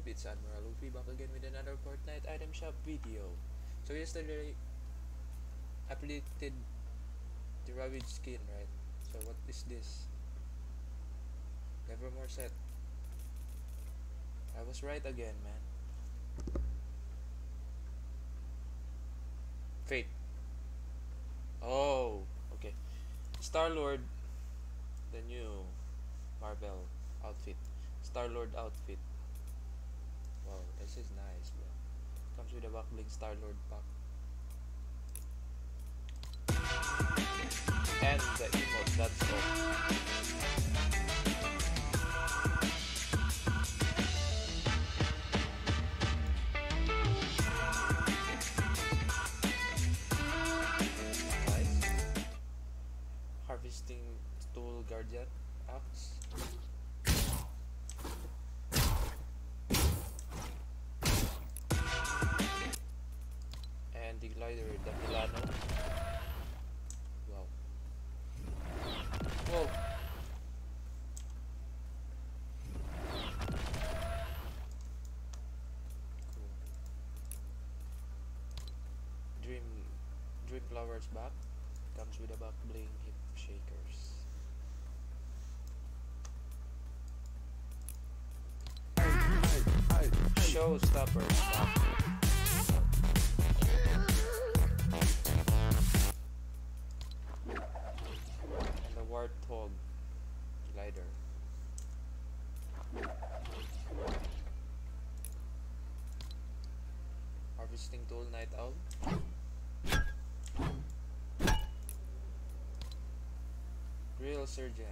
YouTube, it's Admiral Luffy back again with another Fortnite item shop video. So yesterday, I predicted the Ravage skin, right? So what is this? Nevermore set. I was right again, man. Fate. Oh, okay. Star-Lord, the new Marvel outfit. Star-Lord outfit. Wow, this is nice, bro. Comes with a back bling Star-Lord pack. And the emote, that's all. Nice. Harvesting tool guardian axe. And the glider, the Milano. Wow. Whoa. Cool. Dream flowers back. Comes with a back bling hip shakers. Showstoppers back. And the Warthog glider. Harvesting tool night owl. Grill surgeon.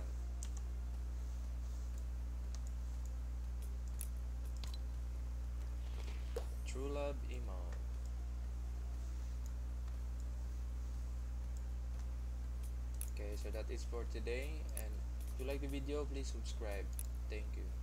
True love emo. Okay, so that is for today, and if you like the video, please subscribe. Thank you.